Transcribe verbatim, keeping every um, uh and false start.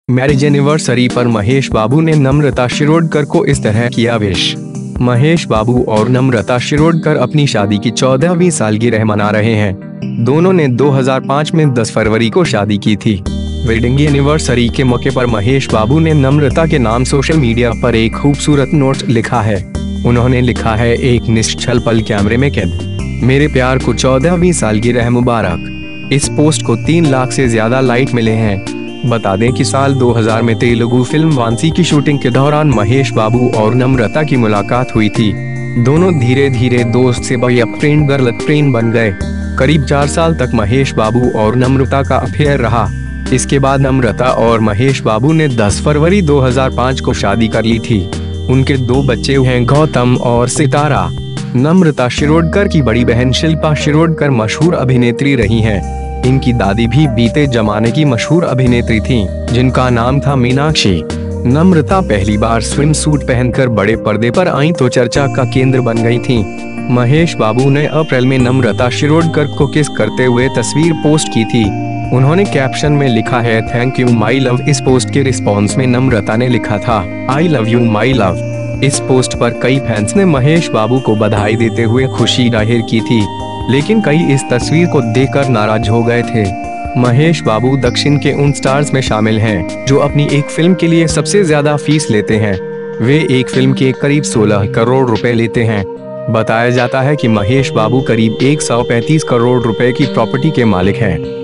Marriage anniversary पर महेश बाबू ने नम्रता शिरोडकर को इस तरह किया विश। महेश बाबू और नम्रता शिरोडकर अपनी शादी की चौदहवीं सालगिरह मना रहे हैं। दोनों ने दो हज़ार पाँच में दस फरवरी को शादी की थी। वेडिंग एनिवर्सरी के मौके पर महेश बाबू ने नम्रता के नाम सोशल मीडिया पर एक खूबसूरत नोट लिखा है। उन्होंने लिखा है, एक निश्चल पल कैमरे में कैद, मेरे प्यार को चौदहवीं सालगिरह मुबारक। इस पोस्ट को तीन लाख से ज्यादा लाइक मिले हैं। बता दें कि साल दो हज़ार में तेलुगु फिल्म वांसी की शूटिंग के दौरान महेश बाबू और नम्रता की मुलाकात हुई थी। दोनों धीरे धीरे दोस्त से बॉय फ्रेंड गर्ल फ्रेंड बन गए। करीब चार साल तक महेश बाबू और नम्रता का अफेयर रहा। इसके बाद नम्रता और महेश बाबू ने दस फरवरी दो हज़ार पाँच को शादी कर ली थी। उनके दो बच्चे हैं, गौतम और सितारा। नम्रता शिरोडकर की बड़ी बहन शिल्पा शिरोडकर मशहूर अभिनेत्री रही हैं। इनकी दादी भी बीते जमाने की मशहूर अभिनेत्री थीं, जिनका नाम था मीनाक्षी। नम्रता पहली बार स्विम सूट पहनकर बड़े पर्दे पर आईं तो चर्चा का केंद्र बन गई थीं। महेश बाबू ने अप्रैल में नम्रता शिरोडकर को किस करते हुए तस्वीर पोस्ट की थी। उन्होंने कैप्शन में लिखा है, थैंक यू माई लव। इस पोस्ट के रिस्पॉन्स में नम्रता ने लिखा था, I love you my love. इस पोस्ट पर कई फैंस ने महेश बाबू को बधाई देते हुए खुशी जाहिर की थी, लेकिन कई इस तस्वीर को देखकर नाराज हो गए थे। महेश बाबू दक्षिण के उन स्टार्स में शामिल हैं जो अपनी एक फिल्म के लिए सबसे ज्यादा फीस लेते हैं। वे एक फिल्म के करीब सोलह करोड़ रुपए लेते हैं। बताया जाता है कि महेश बाबू करीब एक सौ पैंतीस करोड़ रुपए की प्रॉपर्टी के मालिक हैं।